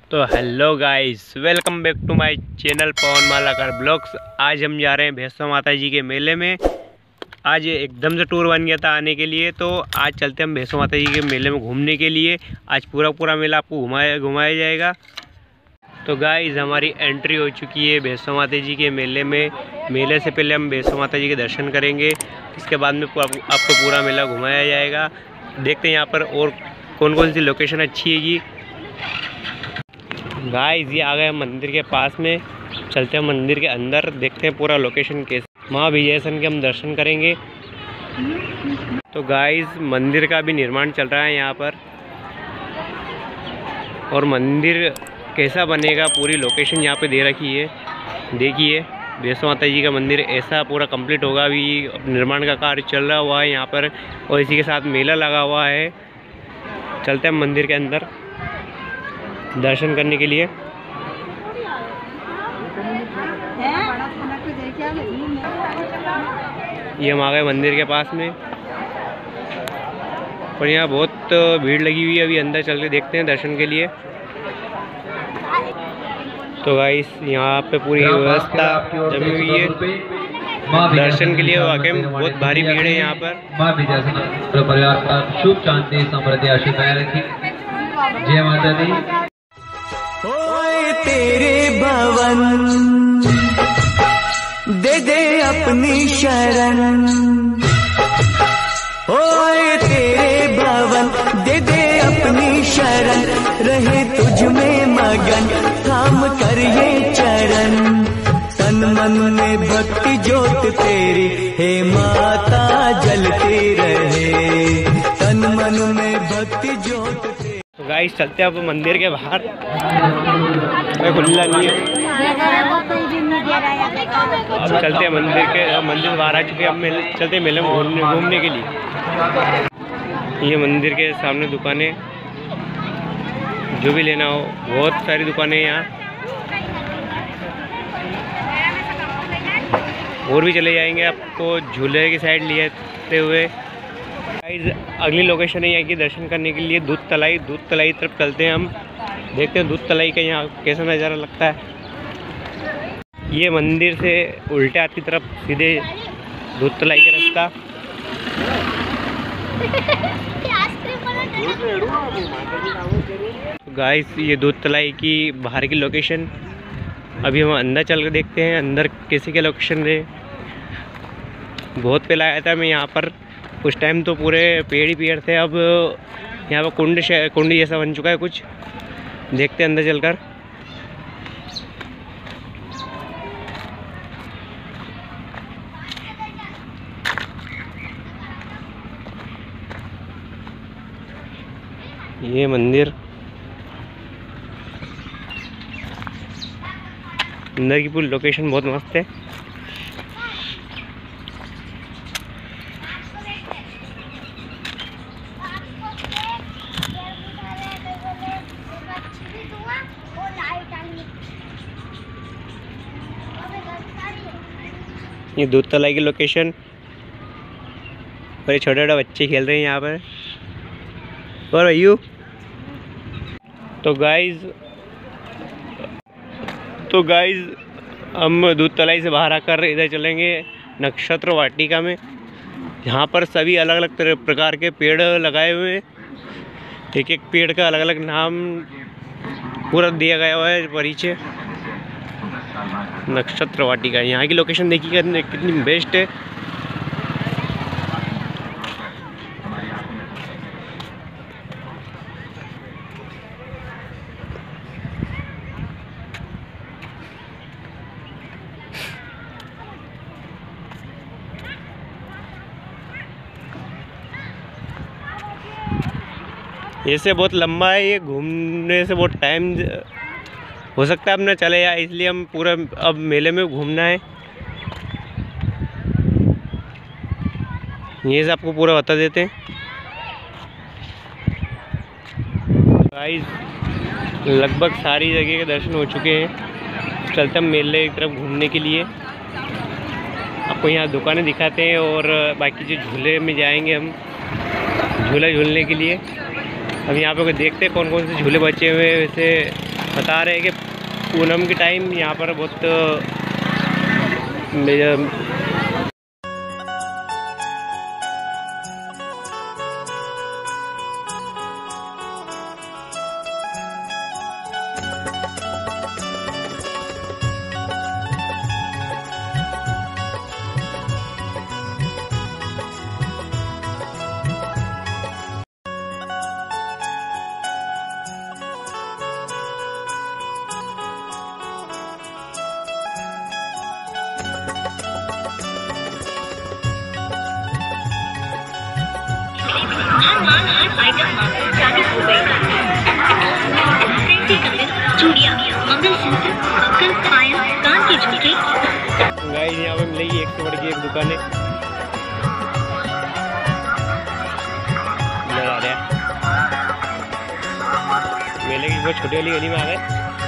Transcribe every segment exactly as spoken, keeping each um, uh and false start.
तो hello guys, welcome back to my channel Pawan Malakar blogs. आज हम जा रहे हैं भैंसो माता जी के मेले में। आज एकदम से टूर बन गया था आने के लिए, तो आज चलते हम भैंसो माता जी के मेले में घूमने के लिए। आज पूरा पूरा मेला आपको घुमाया घुमाया जाएगा। तो गाइस, हमारी एंट्री हो चुकी है भैंसो माता जी के मेले में। मेले से पहले हम भैंसो माता जी के दर्शन करेंगे, इसके बाद में आपको पूरा मेला घुमाया जाएगा। देखते हैं यहाँ पर और कौन कौन सी लोकेशन अच्छी हैगी। गाइस, ये आ गए मंदिर के पास में, चलते हैं मंदिर के अंदर, देखते हैं पूरा लोकेशन कैसे। माँ विजयसन के हम दर्शन करेंगे। तो गाइस, मंदिर का भी निर्माण चल रहा है यहाँ पर, और मंदिर कैसा बनेगा पूरी लोकेशन यहाँ पे दे रखी है। देखिए, भैंसो माता जी का मंदिर ऐसा पूरा कंप्लीट होगा। अभी निर्माण का कार्य चल रहा हुआ है यहाँ पर, और इसी के साथ मेला लगा हुआ है। चलते हैं मंदिर के अंदर दर्शन करने के लिए। ये हम आ गए मंदिर के पास में, और यहाँ बहुत भीड़ लगी हुई है। अभी अंदर चल के देखते हैं दर्शन के लिए। तो गाइस, यहाँ पे पूरी व्यवस्था जमी हुई है दर्शन के लिए। वाकई में बहुत भारी भीड़ है यहाँ पर। माँ विजयसन परिवार का शुभ शांति समृद्धि आशीर्वाद रखी। जय माता दी। ओए तेरे भवन दे दे अपनी शरण, ओए तेरे भवन दे दे अपनी शरण, रहे तुझ में मगन काम कर ये चरण। तन मन में भक्ति ज्योत तेरी हे माता जलती रहे, तन मन में भक्ति ज्योत तेरी। तो गाइस, चलते हैं अब मंदिर के बाहर। कोई खुला नहीं है, अब चलते हैं मंदिर के मंदिर बाहर आ चुके हैं। अब मेले चलते हैं मेले में घूमने घूमने के लिए। ये मंदिर के सामने दुकानें, जो भी लेना हो, बहुत सारी दुकानें यहाँ। और भी चले जाएंगे आपको झूले की साइड लेते हुए। अगली लोकेशन है यहाँ की दर्शन करने के लिए दूध तलाई। दूध तलाई तरफ चलते हैं हम, देखते हैं दूध तलाई का यहाँ कैसा नज़ारा लगता है। ये मंदिर से उल्टे हाथ की तरफ सीधे दूध तलाई का रास्ता। गाइस, ये दूध तलाई की बाहर की लोकेशन। अभी हम अंदर चल कर देखते हैं अंदर कैसे क्या लोकेशन है। बहुत पहले आया था मैं यहाँ पर, उस टाइम तो पूरे पेड़ ही पेड़ थे। अब यहाँ पर कुंड कुंड जैसा बन चुका है कुछ। देखते हैं अंदर चलकर। ये मंदिर अंदर की पूरी लोकेशन बहुत मस्त है। ये दूध तलाई की लोकेशन, और ये छोटे छोटे बच्चे खेल रहे हैं यहाँ पर। और भैयू, तो गाइज तो गाइज हम दूध तलाई से बाहर आकर इधर चलेंगे नक्षत्र वाटिका में। यहाँ पर सभी अलग अलग तरह प्रकार के पेड़ लगाए हुए हैं। एक एक पेड़ का अलग अलग नाम पूरा दिया गया हुआ है परिचय। नक्षत्र वाटिका, यहाँ की लोकेशन देखिएगा कितनी बेस्ट है। ऐसे बहुत लंबा है, ये घूमने से बहुत टाइम हो सकता है अब न चले जाए, इसलिए हम पूरा अब मेले में घूमना है। ये से आपको पूरा बता देते हैं। गाइस, लगभग सारी जगह के दर्शन हो चुके हैं। चलते हम मेले की तरफ घूमने के लिए। आपको यहाँ दुकानें दिखाते हैं, और बाकी जो झूले में जाएंगे हम झूला झूलने के लिए। अब यहाँ पे देखते हैं कौन कौन से झूले बचे हुए हैं। वैसे बता रहे हैं कि पूनम के टाइम यहाँ पर बहुत चूड़ियाँ, मंगलसूत्र, कल पायल, कान के झुमके। गाइस यहाँ पे मिलेगी एक से बढ़ के एक दुकानें नजर आ रहे हैं। मेले की बहुत छोटी वाली गली में आ गए।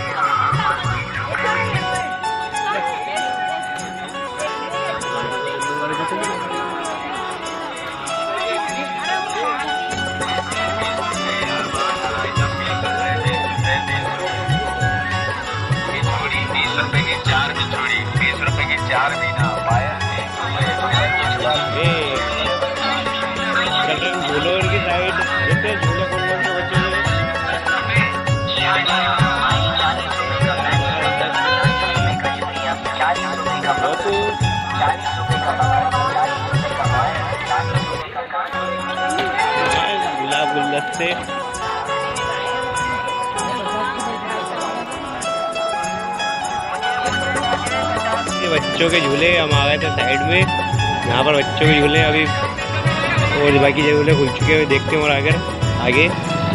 चार महीना पाया झूलों की साइड झूले कौन कौन से बच्चे गुलाब गुलदस्ते बच्चों के झूले हम आ गए थे साइड में। यहाँ पर बच्चों के झूले अभी और बाकी झूले खुल चुके हैं, देखते हैं और आगे आगे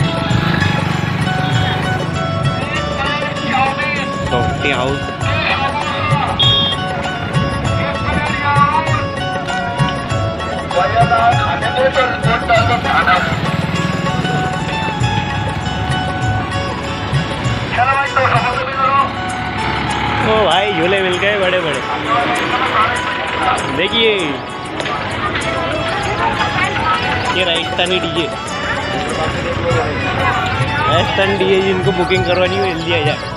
सॉफ्टी हाउस ओ भाई झूले मिल गए बड़े बड़े। देखिए ये राजस्थानी डीजे राजस्थान डीजे जिनको बुकिंग करवानी है जल्दी आ जाए।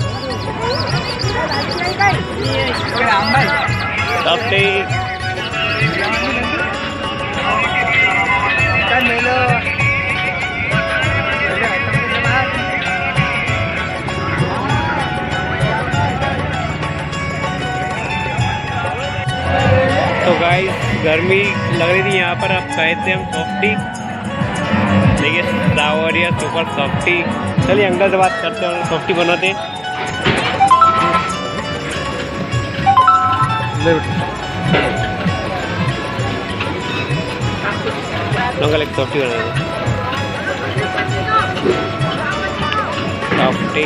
तो गाइस गर्मी लग रही थी यहाँ पर, अब कहे थे हम सॉफ्टी, देखिए सावर या सुपर सॉफ्टी। चलिए अंकल से बात करते हैं, सॉफ्टी बनाते हैं। अंकल एक सॉफ्टी बना दो। सॉफ्टी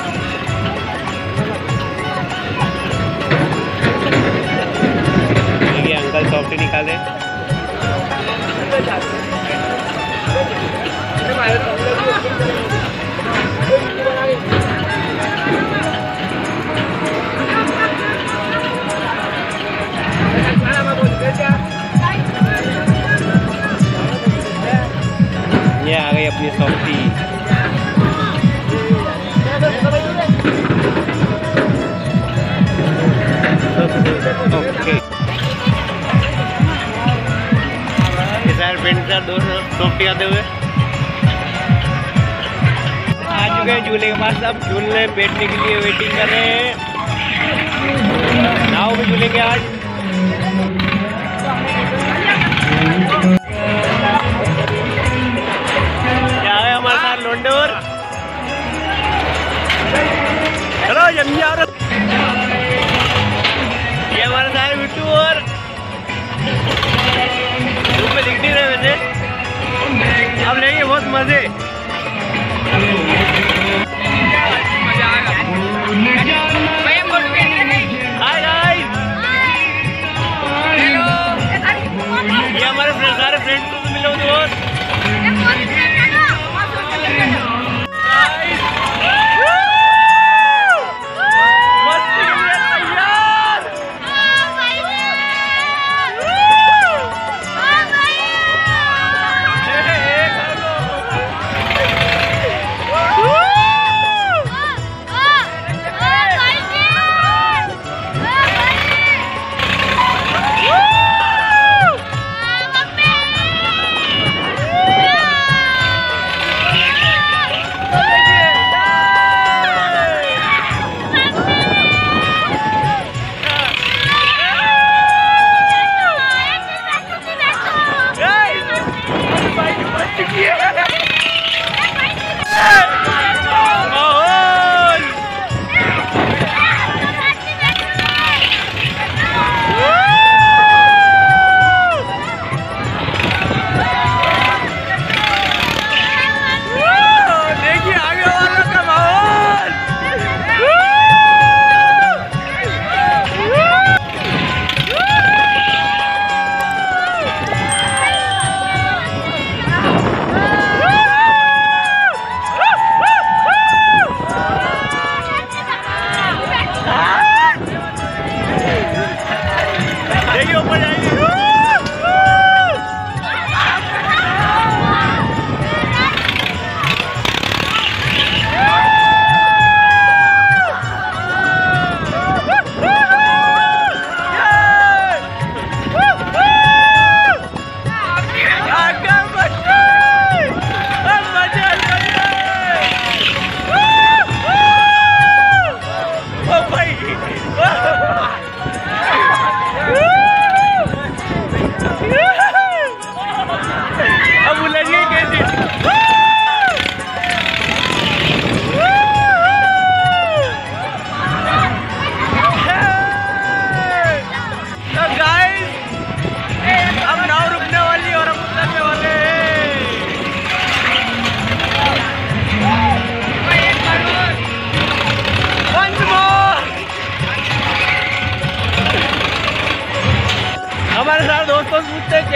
अंकल सॉफ्टी निकाले। ये आ गई अपनी सॉफ्टी। ओके फ्रेंड सर दो सॉफ्टी आते हुए आ चुके हैं झूले के पास। अब झूलने बैठने के लिए वेटिंग कर रहे हैं। नाव में झूलेंगे आज। क्या है हमारे साथ लोंडोर। चलो जल्दी आओ। ये हमारे साथ बिट्टू और धूप में दिख नहीं रहे वैसे। अब लेंगे बहुत मजे। हाय गाइस, ये हमारे सारे फ्रेंड्स को मिलो दोस्त।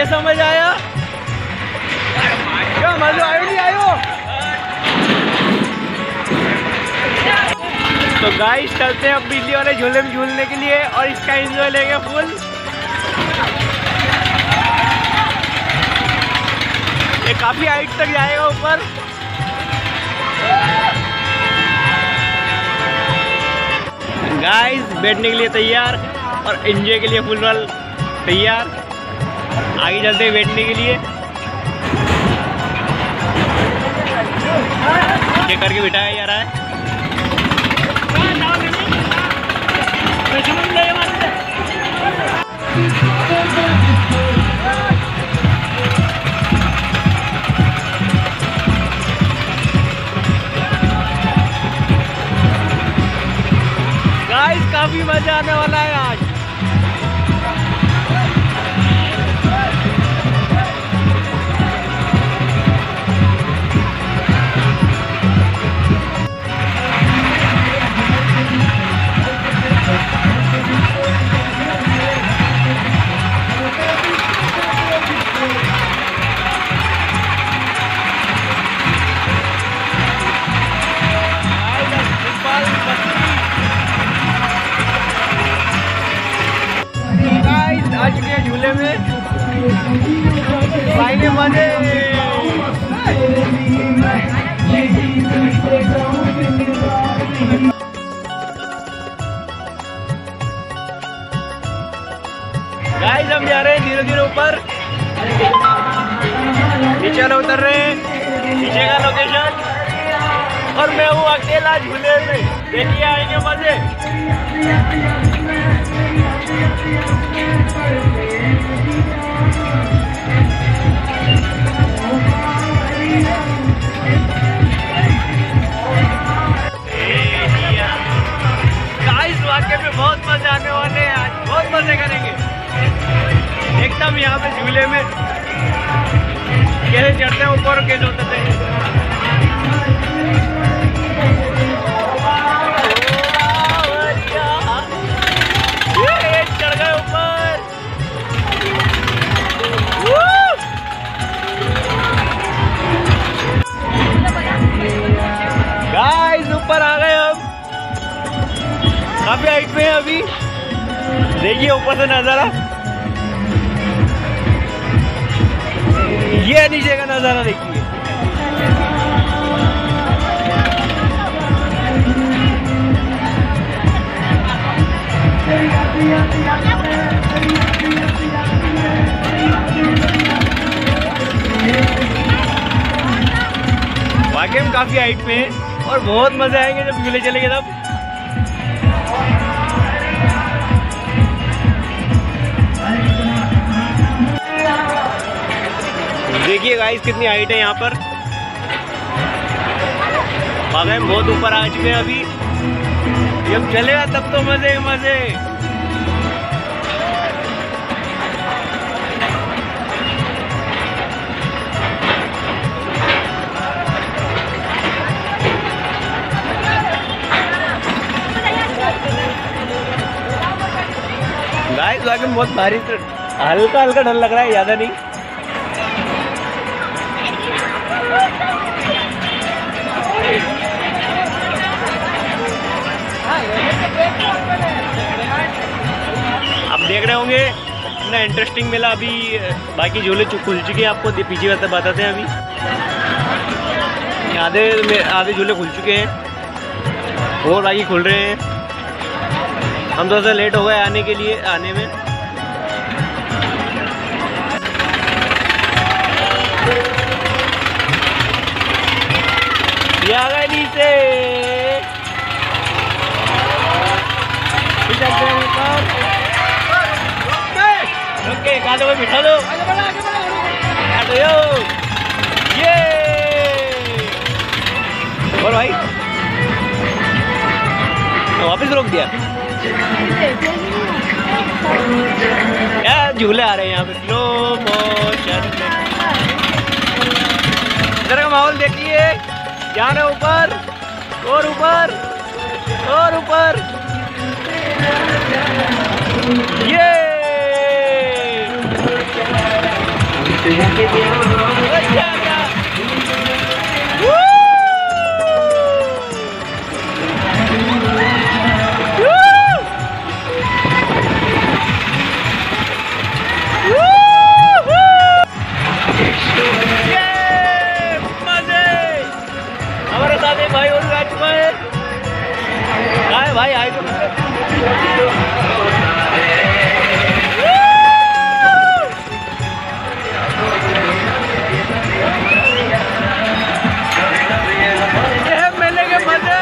कैसा मजा आया? क्या मजा आयो नहीं आयो? तो गाइस चलते हैं अब बिजली वाले झूले में झूलने के लिए और इसका एंजॉय लेंगे फुल। ये काफी हाइट तक जाएगा ऊपर। गाइस बैठने के लिए तैयार और एंजॉय के लिए फुल वाल तैयार। आगे चलते हैं बैठने के लिए। ये करके बिठाया जा रहा है। गाइस काफी मजा आने वाला है आज। आज के झूले में साइने मजे। गाइस हम जा रहे हैं धीरे धीरे ऊपर। नीचे वाले उतर रहे हैं, नीचे का लोकेशन। और मैं हूँ अकेला झूले में। देखिए आएंगे मजे। गाइस वाकई में बहुत मजे आने वाले हैं आज। बहुत मजे करेंगे एकदम यहाँ पे झूले में। कैसे चढ़ते हैं ऊपर और कैसे उतरते हैं। चढ़ गए ऊपर। गाइस ऊपर आ गए हम। काफी हाइट पे है अभी। देखिए ऊपर से नजारा। ये नीचे का नजारा देखिए। वाकई में काफी हाइट पे है और बहुत मजे आएंगे जब झूले चलेंगे तब। देखिए गाइस कितनी हाइट है यहाँ पर। वाकई में बहुत ऊपर आ चुके हैं अभी। जब चलेगा तब तो मजे मजे। गाइस वाकई में बहुत भारी, हल्का हल्का डर लग रहा है, ज्यादा नहीं। आप देख रहे होंगे इतना इंटरेस्टिंग मेला। अभी बाकी झूले खुल चुके हैं, आपको पीछे बताते हैं। अभी आधे आधे झूले खुल चुके हैं और बाकी खुल रहे हैं। हम थोड़ा सा लेट हो गए आने के लिए आने में। ये आ गए नीचे। ओके कादो में बिठा दो। ये और भाई तो वापस रोक दिया। यार झूले आ रहे हैं यहाँ पे स्लो मोशन में। इधर का माहौल देखिए। जाना ऊपर और ऊपर और ऊपर। ये हमारे साथ एक भाई और आ चुका है। आए भाई आए तो मेले के मजे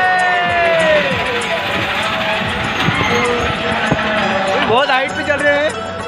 बहुत हाइट पे चल रहे हैं।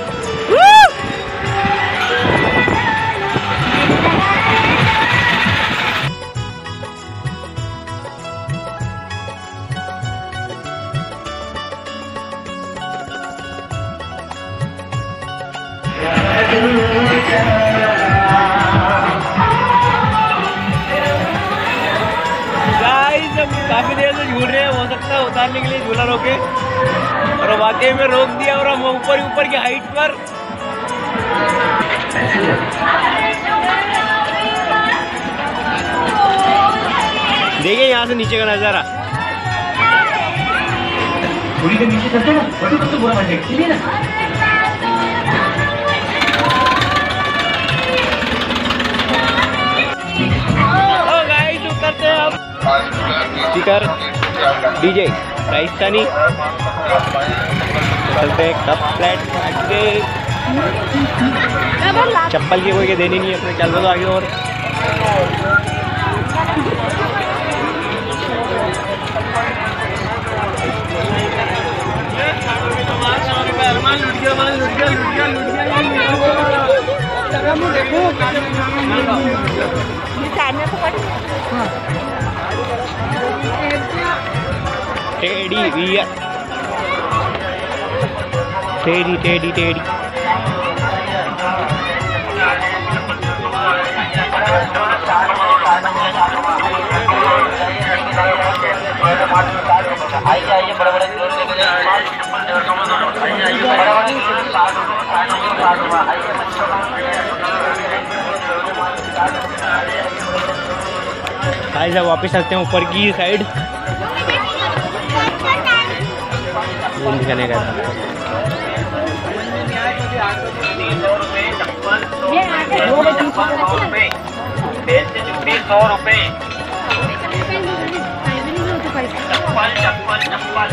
गाइस हम काफी देर से झूल रहे हैं, हो सकता है उतारने के लिए झूला रोके और वाकई में रोक दिया और हम ऊपर ऊपर की हाइट पर। देखिए यहाँ से नीचे का नजारा। नीचे करते ना तो बुरा ना। करते हैं अब स्पीकर डीजे राजस्थानी चलते हैं कप फ्लैट के चप्पल की कोई के देनी नहीं अपने चल रहे तो आगे। और टेडी भैया टेडी टेडी टेडी आइए आइए बड़े बड़े आइए वापस चलते हैं ऊपर की साइड दिखाने का। सौ रुपए चप्पल चप्पल चप्पल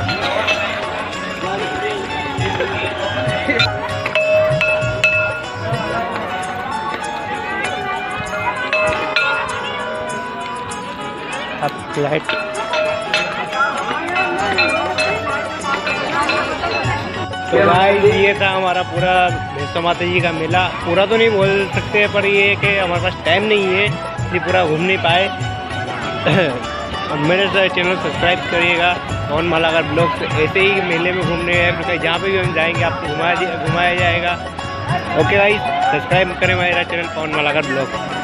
फ्लैट तो गाइस ये था हमारा पूरा भैंसो माता जी का मेला। पूरा तो नहीं बोल सकते पर ये है कि हमारे पास टाइम नहीं है इसलिए पूरा घूम नहीं पाए। मेरे चैनल सब्सक्राइब करिएगा पवन मालाकर ब्लॉग्स। ऐसे ही मेले में घूमने हैं जहाँ पे भी हम जाएंगे आपको घुमाया घुमाया जाएगा। ओके गाइस सब्सक्राइब करें मेरा चैनल पवन मालाकर ब्लॉग्स।